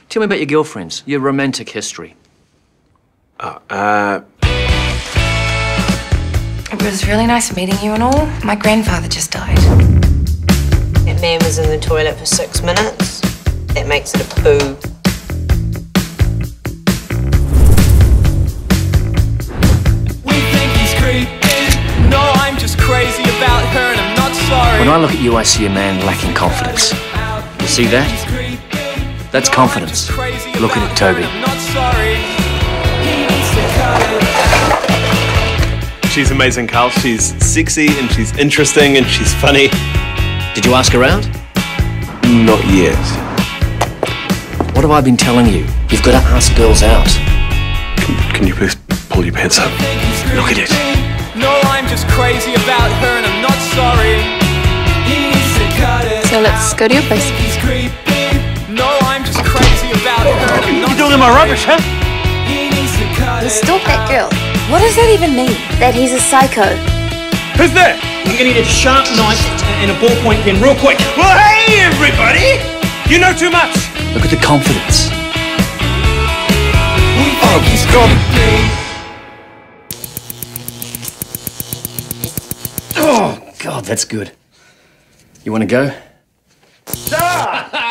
Tell me about your girlfriends, your romantic history. It was really nice meeting you and all. My grandfather just died. That man was in the toilet for 6 minutes. That makes it a poo. We think he's creepy. No, I'm just crazy about her and I'm not sorry. When I look at you, I see a man lacking confidence. You see that? That's confidence. Look at it, Toby. She's amazing, Carl. She's sexy and she's interesting and she's funny. Did you ask around? Not yet. What have I been telling you? You've got to ask girls out. Can you please pull your pants up? Look at it. No, I'm just crazy about her and I'm not sorry. So let's go to your place. He's creepy. No, I'm just crazy about her and I'm not You're doing my rubbish, huh? He stalked that girl. What does that even mean? That he's a psycho. Who's that? I'm gonna need a sharp knife and a ballpoint pen real quick. Well, hey, everybody! You know too much! Look at the confidence. Oh, he's gone. Oh, God, that's good. You want to go? Ah!